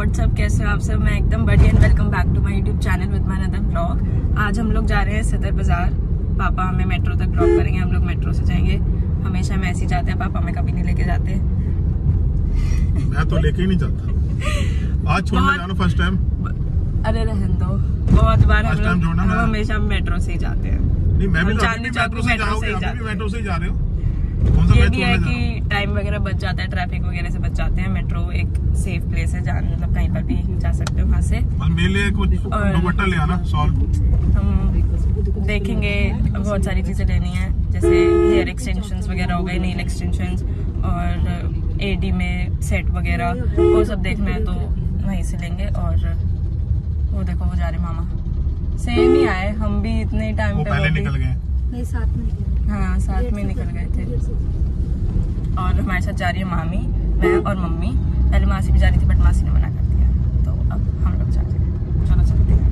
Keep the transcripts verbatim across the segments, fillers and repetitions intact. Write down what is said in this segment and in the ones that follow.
WhatsApp, कैसे हो आप सब? मैं एकदम बढ़िया and welcome back to my YouTube channel with my another vlog. आज हम लोग जा रहे हैं सदर बाजार। पापा हमें मेट्रो तक ड्रॉप करेंगे, हम लोग मेट्रो से जाएंगे। हमेशा हम ऐसे ही जाते हैं, पापा हमें कभी नहीं लेके जाते। मैं तो लेके ही नहीं जाता। आज छोड़ने जाना फर्स्ट टाइम। अरे रहने दो, बहुत बार हम लोग हम हमेशा मेट्रो से ही जाते हैं। नहीं, मैं भी चांदनी चौक भी मेट्रो से ही जाते हैं। मेट्रो से ही जा रहे हो। ये भी है कि टाइम वगैरह बच जाता है, ट्रैफिक वगैरह से बच जाते हैं। मेट्रो एक सेफ प्लेस है, जान मतलब कहीं पर भी जा सकते हो वहाँ से। मेरे लिए कुछ दुपट्टा ले आना, शॉल। हम देखेंगे, बहुत सारी चीजें लेनी है, जैसे हेयर एक्सटेंशंस वगैरह हो गए, नेल एक्सटेंशंस और एडी में सेट वगैरह, वो सब देखना है तो वहीं से लेंगे। और वो देखो वो जा रहे मामा, सेम ही आए, हम भी इतने टाइम पे पहले निकल गए। नहीं, साथ में हाँ साथ में निकल गए थे। और हमारे साथ जा रही है मामी, मैं और मम्मी। पहले मासी भी जा रही थी बट मासी ने मना कर दिया, तो अब हम लोग जा रहे हैं। चलो चलते हैं।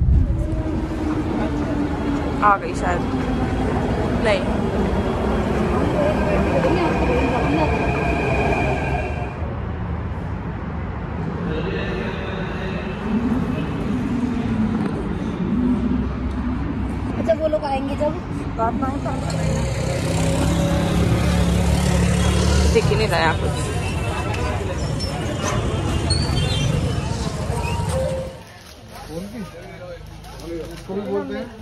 आ गई शायद, नहीं अच्छा, वो लोग आएंगे जब दिख ही नहीं रहा कुछ। इसको भी बोलते हैं,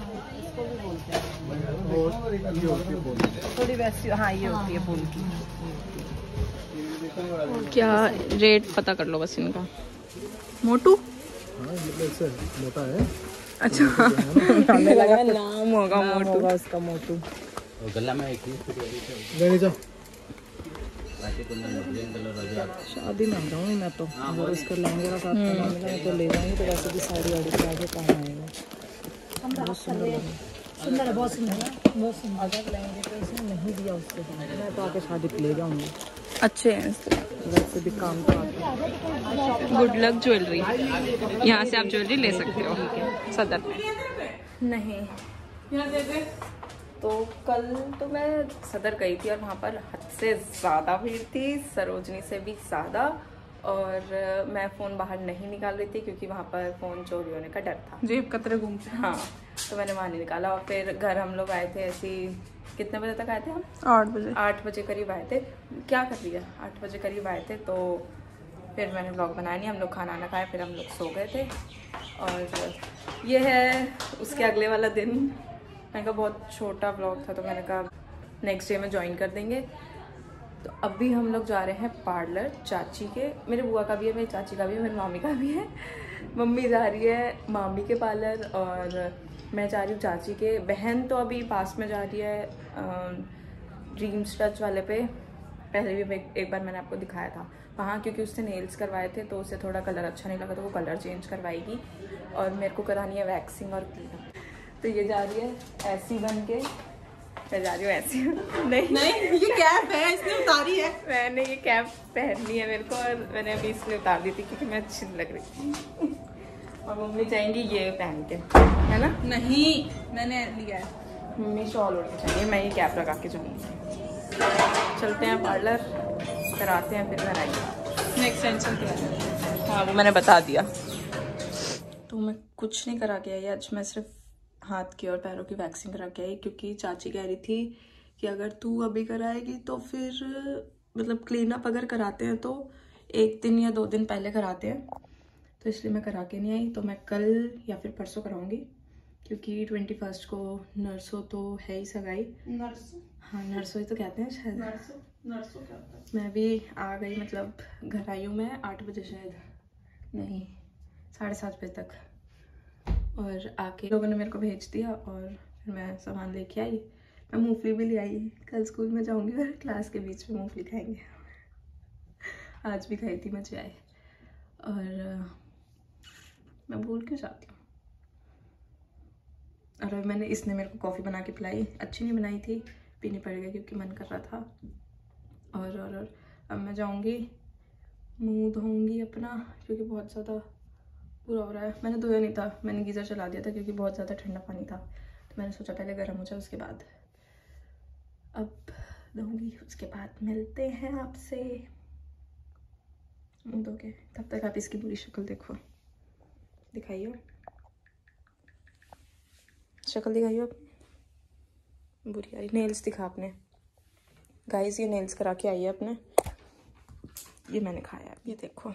थोड़ी वैसी, हाँ ये होती है फूल की। क्या रेट पता कर लो बस इनका। मोटू, हाँ ये मोटा है। अच्छा हमें लगा नाम होगा मोटू, होगा उसका मोटू। गला में शादी में आ मैं तो, अगर उसका लहंगे का साथ में मिला तो ले जाएंगे, तो वैसे भी साड़ी वाड़ी के आगे काम आएगा। बहुत सुंदर है, सुंदर है, बहुत सुंदर है, बहुत सुंदर। अगर लहंगे तो उसने नहीं दिया उसके साथ, मैं तो आके शादी पे ले जाऊंगी। अच्छे हैं वैसे भी काम तो आता। गुड लक ज्वेलरी, यहाँ से आप ज्वेलरी ले सकते हो सदर में। नहीं तो कल तो मैं सदर गई थी और वहाँ पर हद से ज़्यादा भीड़ थी, सरोजनी से भी ज़्यादा। और मैं फ़ोन बाहर नहीं निकाल रही थी क्योंकि वहाँ पर फ़ोन चोरी होने का डर था, जेब कतरे घूमते। हाँ तो मैंने वहाँ नहीं निकाला। और फिर घर हम लोग आए थे, ऐसी कितने बजे तक आए थे हम? आठ बजे आठ बजे करीब आए थे। क्या कर लिया, आठ बजे करीब आए थे। तो फिर मैंने व्लॉग बनाया नहीं, हम लोग खाना ना खाए, फिर हम लोग सो गए थे। और ये है उसके अगले वाला दिन। मैंने कहा बहुत छोटा व्लॉग था, तो मैंने कहा नेक्स्ट डे में ज्वाइन कर देंगे। तो अभी हम लोग जा रहे हैं पार्लर चाची के, मेरे बुआ का भी है, मेरी चाची का भी है, मेरी मामी का भी है। मम्मी जा रही है मामी के पार्लर और मैं जा रही हूँ चाची के। बहन तो अभी पास में जा रही है ड्रीम्स टच वाले पे। पहले भी एक, एक बार मैंने आपको दिखाया था वहाँ, क्योंकि उसने नेल्स करवाए थे तो उसे थोड़ा कलर अच्छा नहीं लगा, तो वो कलर चेंज करवाएगी। और मेरे को करानी है वैक्सिंग और क्लीनअप। तो ये जा रही है ऐसी बन के, मैं जा रही हूँ ऐसी। नहीं नहीं ये कैप है, इसने उतारी है। मैंने ये कैप पहननी है मेरे को, और मैंने अभी इसलिए उतार दी थी क्योंकि मैं अच्छी लग रही थी। और मम्मी चाहेंगी ये पहन के, है ना? नहीं मैंने लिया है, मम्मी शॉल ओढ़ के चाहिए, मैं ये कैप लगा के जाऊँगी। चलते हैं पार्लर, कराते हैं, फिर घर आएंगे। नेक्स्ट टेंशन क्या है? हाँ वो मैंने बता दिया। तो मैं कुछ नहीं करा के आई आज, मैं सिर्फ हाथ की और पैरों की वैक्सिंग करा के आई, क्योंकि चाची कह रही थी कि अगर तू अभी कराएगी तो फिर मतलब क्लीन अप अगर कराते हैं तो एक दिन या दो दिन पहले कराते हैं, तो इसलिए मैं करा के नहीं आई। तो मैं कल या फिर परसों कराऊंगी, क्योंकि ट्वेंटी फर्स्ट को नर्सों तो है ही सगाई। नर्सों? हाँ नर्सों ही तो कहते हैं शायद। नर्सों नर्सों क्या होता है? मैं भी आ गई, मतलब घर आई हूँ मैं आठ बजे शायद, नहीं साढ़े सात बजे तक। और आके लोगों ने मेरे को भेज दिया और फिर मैं सामान लेके आई। मैं मूंगफली भी ले आई, कल स्कूल में जाऊंगी फिर क्लास के बीच में मूंगफली खाएंगे। आज भी खाई थी मैं चाय। और मैं भूल क्यों जाती हूँ। और मैंने इसने मेरे को कॉफ़ी बना के पिलाई, अच्छी नहीं बनाई थी, पीनी पड़ गई क्योंकि मन कर रहा था। और और, और अब मैं जाऊँगी, मुँह धोऊँगी अपना, क्योंकि बहुत ज़्यादा पूरा हो रहा है। मैंने धोया नहीं था, मैंने गीज़र चला दिया था क्योंकि बहुत ज़्यादा ठंडा पानी था, तो मैंने सोचा पहले गर्म हो जाए उसके बाद। अब धोऊंगी, उसके बाद मिलते हैं आपसे। मुँह धो के, तब तक आप इसकी बुरी शक्ल देखो, दिखाइए शक्ल, दिखाइए आप, बुरी आ रही। नेल्स दिखा आपने गाइस, ये नेल्स करा के आई है अपने, ये मैंने खाया, ये देखो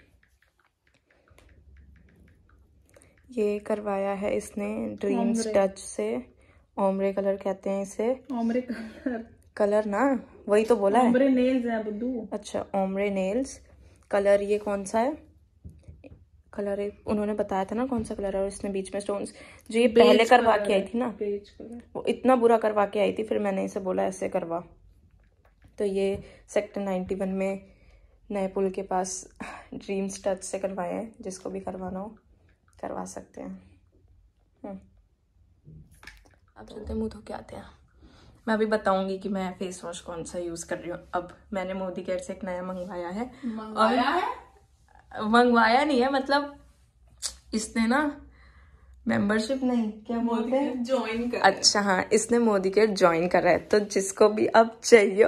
ये करवाया है इसने ड्रीम्स टच से, ओम्ब्रे कलर कहते हैं इसे। ओम्ब्रे कलर कलर ना, वही तो बोला है, ओम्ब्रे नेल्स है बुद्धू। अच्छा ओम्ब्रे नेल्स कलर, ये कौन सा है कलर है, उन्होंने बताया था ना कौन सा कलर है, और इसने बीच में स्टोन्स, जो ये पहले करवा के आई थी ना, वो इतना बुरा करवा के आई थी, फिर मैंने इसे बोला ऐसे करवा। तो ये सेक्टर नाइन्टी वन में नए पुल के पास ड्रीम्स टच से करवाए हैं, जिसको भी करवाना हो करवा सकते हैं। अब चलते मुँह धो के आते हैं। मैं अभी बताऊंगी कि मैं फेस वॉश कौन सा यूज कर रही हूँ। अब मैंने मोदी केयर से एक नया मंगवाया है, मंगवाया है मंगवाया नहीं है, मतलब इसने ना मेंबरशिप नहीं, क्या बोलते हैं, ज्वाइन कर। अच्छा हाँ, इसने मोदी केयर ज्वाइन करा है, तो जिसको भी अब चाहिए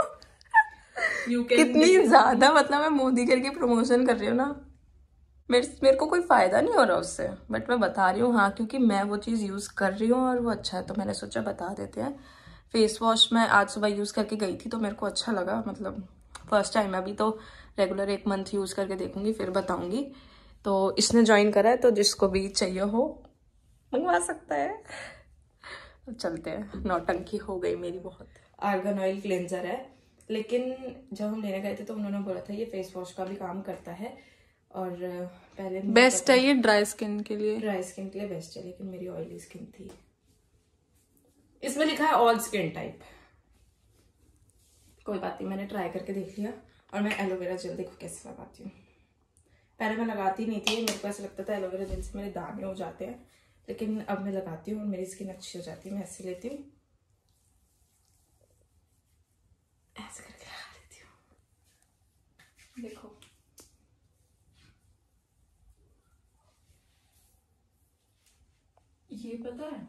कितनी ज्यादा, मतलब मैं मोदी केयर की प्रमोशन कर रही हूँ ना, मेरे मेरे को कोई फायदा नहीं हो रहा उससे, बट मैं बता रही हूँ हाँ, क्योंकि मैं वो चीज़ यूज़ कर रही हूँ और वो अच्छा है, तो मैंने सोचा बता देते हैं। फेस वॉश मैं आज सुबह यूज़ करके गई थी, तो मेरे को अच्छा लगा, मतलब फर्स्ट टाइम, अभी तो रेगुलर एक मंथ यूज़ करके देखूंगी फिर बताऊंगी। तो इसने ज्वाइन करा है, तो जिसको भी चाहिए हो मंगवा सकता है। अब चलते हैं, नौटंकी हो गई मेरी बहुत। आर्गन ऑयल क्लेंजर है, लेकिन जब हम लेने गए थे तो उन्होंने बोला था ये फेस वॉश का भी काम करता है, और पहले बेस्ट है ये ड्राई स्किन के लिए, ड्राई स्किन के लिए बेस्ट है, लेकिन मेरी ऑयली स्किन थी। इसमें लिखा है ऑल स्किन टाइप, कोई बात नहीं, मैंने ट्राई करके देख लिया। और मैं एलोवेरा जेल देखो कैसे लगाती हूँ, पहले मैं लगाती नहीं थी, मेरे को ऐसा लगता था एलोवेरा जेल से मेरे दाने हो जाते हैं, लेकिन अब मैं लगाती हूँ और मेरी स्किन अच्छी हो जाती है। मैं ऐसे लेती हूँ, ऐसे करके लगा देती हूँ, देखो ये पता है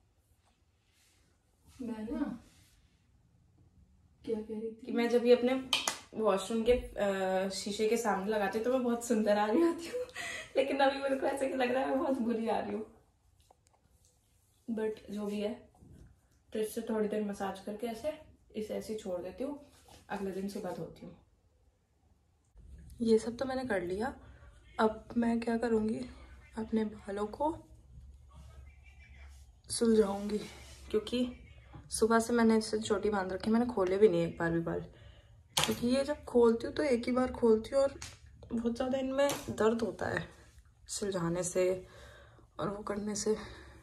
मैं ना क्या कह रही थी कि मैं जब ये अपने वॉशरूम के आ, शीशे के सामने लगाती हूँ तो मैं बहुत सुंदर आ रही होती हूँ, लेकिन अभी मेरे को ऐसे लग रहा है मैं बहुत बुरी आ रही हूँ। बट जो भी है, तो इससे थोड़ी देर मसाज करके ऐसे इसे ऐसे छोड़ देती हूँ, अगले दिन सुबह धोती हूँ। ये सब तो मैंने कर लिया, अब मैं क्या करूँगी, अपने बालों को सुलझाऊंगी, क्योंकि सुबह से मैंने इसे चोटी बांध रखी, मैंने खोले भी नहीं एक बार भी बाल, क्योंकि ये जब खोलती हूँ तो एक ही बार खोलती हूँ और बहुत ज़्यादा इनमें दर्द होता है सुलझाने से और वो करने से।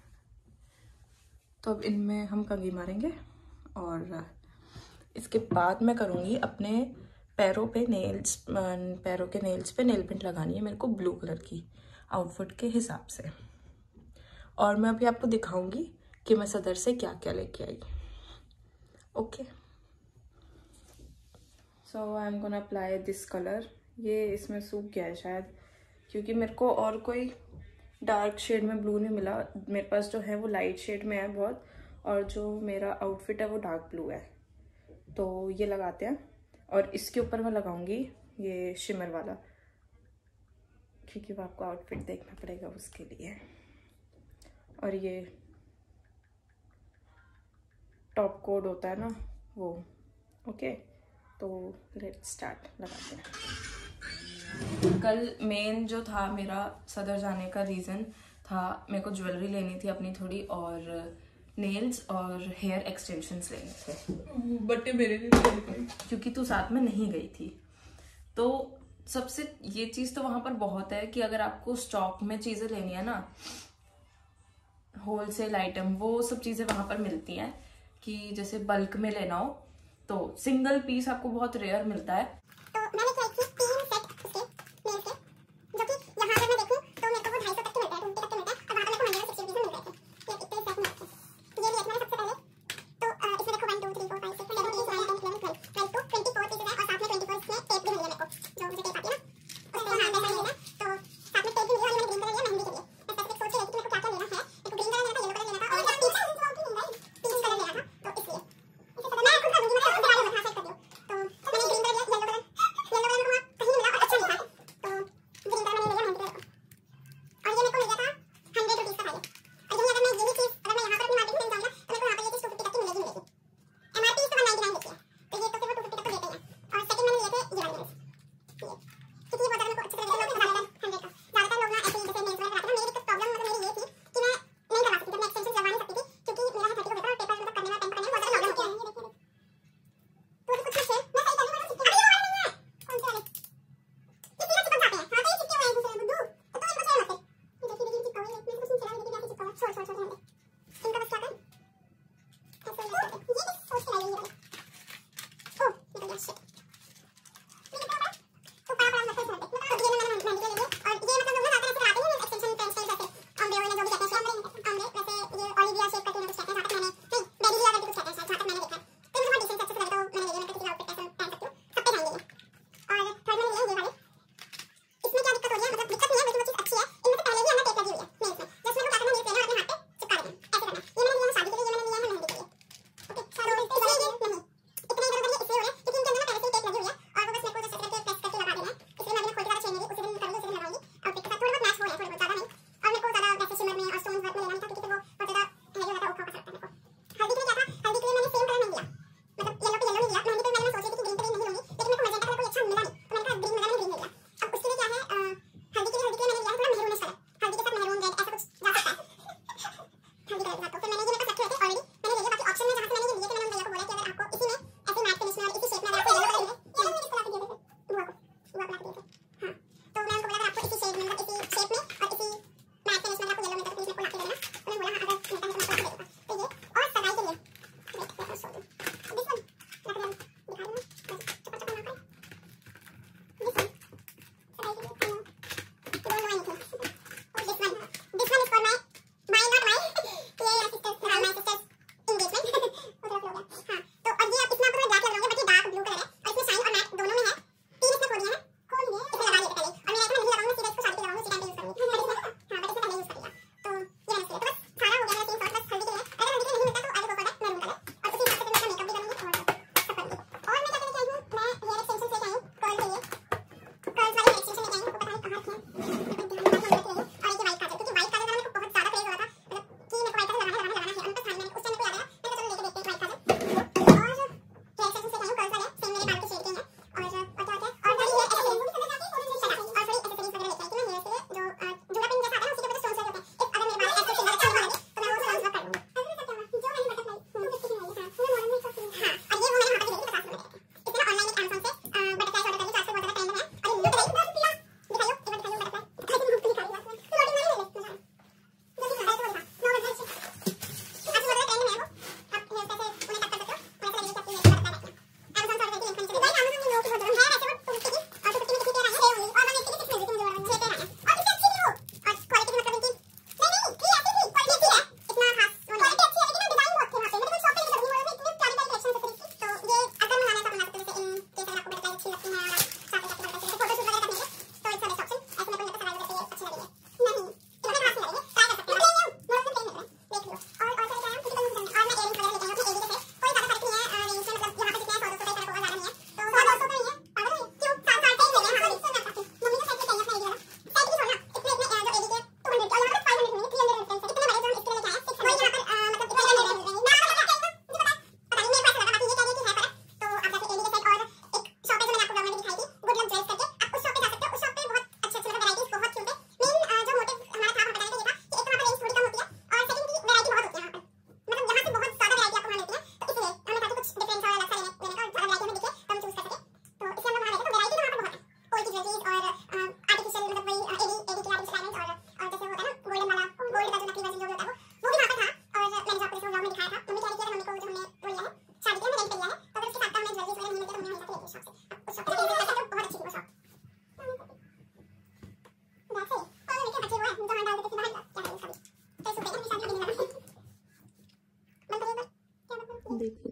तो अब इनमें हम कंघी मारेंगे, और इसके बाद मैं करूँगी अपने पैरों पे नेल्स, पैरों के नेल्स पे नेल पेंट लगानी है मेरे को ब्लू कलर की, आउटफिट के हिसाब से। और मैं अभी आपको दिखाऊंगी कि मैं सदर से क्या क्या लेके आई। Okay, so I am gonna apply this colour. ये इसमें सूख गया है शायद, क्योंकि मेरे को और कोई डार्क शेड में ब्लू नहीं मिला। मेरे पास जो है वो लाइट शेड में है बहुत, और जो मेरा आउटफिट है वो डार्क ब्लू है। तो ये लगाते हैं, और इसके ऊपर मैं लगाऊंगी ये शिमर वाला, क्योंकि वो आपको आउटफिट देखना पड़ेगा उसके लिए। और ये टॉप कोड होता है ना वो। ओके, तो लेट्स स्टार्ट, लगाते हैं। कल मेन जो था मेरा सदर जाने का रीज़न था, मेरे को ज्वेलरी लेनी थी अपनी थोड़ी, और नेल्स और हेयर एक्सटेंशंस लेने थे। बट मेरे लिए, क्योंकि तू साथ में नहीं गई थी। तो सबसे ये चीज़ तो वहाँ पर बहुत है कि अगर आपको स्टॉक में चीज़ें लेनी है ना, होलसेल आइटम, वो सब चीज़ें वहाँ पर मिलती हैं। कि जैसे बल्क में लेना हो तो सिंगल पीस आपको बहुत रेयर मिलता है। तो मैंने क्या की तीन सेट उसके नेल्स के, जो कि यहाँ अगर मैं देखूँ तो मेरे को वो ढाई सौ तक के मिलता है, टू तक के मिलता है, और वहाँ पर मेरे को हंड्रेड सिक्सटी रुपीज़ मिल रहे थे। ये इतने सेट में रखे, ये लिए मैंने सबसे पहले। तो इसमें देखो one two three four five six seven eight nine ten eleven twelve twelve two twenty four pieces है, और साथ में ट्वेंटी फोर इसमें टेप भी मिली है मेरे को, जो मुझे टेप आती है ना, उसमें हाँ वैसा मिला। तो साथ में टेप भी मिली, और मैंने ग्रीन कलर लिया मेहंदी के लिए। मैं स्पेसिफिक सोच रही थी कि मेरे को क्या क्या लेना है, मेरे को ग्रीन कलर लेना था, येलो कलर लेना था, और पीच कलर लेना था, तो इसलिए मैं खुद कर दूंगी, मैं हाथ सेट कर दूँ। तो मैंने ग्रीन कलर लिया, येलो कलर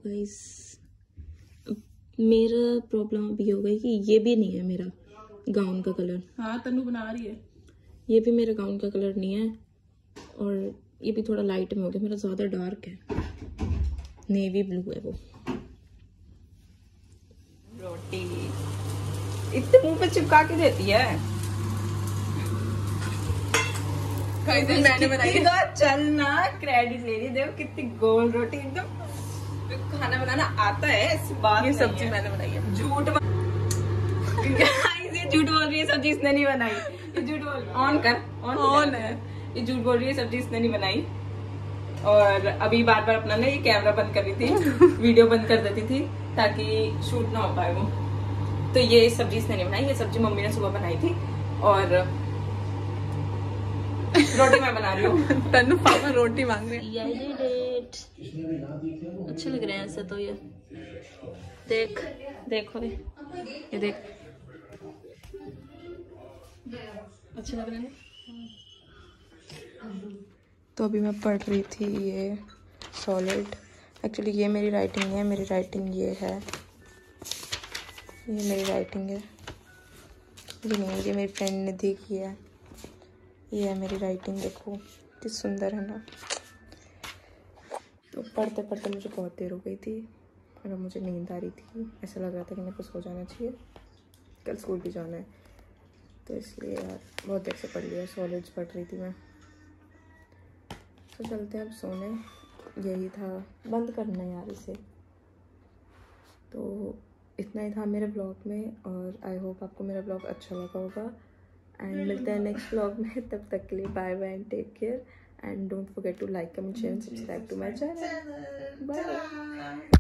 गाइस, मेरा प्रॉब्लम अभी हो गई कि ये भी नहीं है मेरा गाउन का कलर। हाँ तनु बना रही है। ये भी मेरा गाउन का कलर नहीं है और ये भी थोड़ा लाइट में हो गया, मेरा ज्यादा डार्क है, नेवी ब्लू है वो। रोटी इतने मुंह पे चिपका के देती है। मैंने बनाई चलना क्रेडिट ले रही, देखो कितनी गोल रोटी, एकदम खाना बनाना आता है, ऐसी बात ये सब्जी मैंने बनाई है। झूठ ये झूठ बोल रही है, सब्जी इसने नहीं बनाई। ये झूठ बोल, ऑन कर, ऑन ऑन है। ये झूठ बोल रही है, सब्जी इसने नहीं बनाई। और अभी बार बार अपना ना ये कैमरा बंद कर रही थी, वीडियो बंद कर देती थी ताकि शूट ना हो पाए वो। तो ये सब्जी इसने नहीं बनाई, ये सब्जी मम्मी ने सुबह बनाई थी और रोटी मैं बना रही हूँ। तनु पापा रोटी मांग रहे हैं। अच्छे लग रहे हैं ऐसे तो। ये देख, देखो ये ये देख, अच्छे लग रहे हैं। तो अभी मैं पढ़ रही थी ये सॉलिड। एक्चुअली ये मेरी राइटिंग है, मेरी राइटिंग ये है, ये मेरी राइटिंग है, ये नहीं, ये मेरी फ्रेंड ने दी की है। ये है मेरी राइटिंग, देखो कितनी सुंदर है ना। तो पढ़ते पढ़ते मुझे बहुत देर हो गई थी और मुझे नींद आ रही थी। ऐसा लग रहा था कि मेरे को सो जाना चाहिए, कल स्कूल भी जाना है। तो इसलिए यार बहुत देर से पढ़ लिया, सॉलिड्स पढ़ रही थी मैं। तो चलते हैं अब सोने, यही था, बंद करना है यार इसे। तो इतना ही था मेरे ब्लॉग में और आई होप आपको मेरा ब्लॉग अच्छा लगा होगा। एंड मिलते हैं नेक्स्ट ब्लॉग में, तब तक के लिए bye bye and take care and don't forget to like, comment, share and subscribe to my channel. Bye.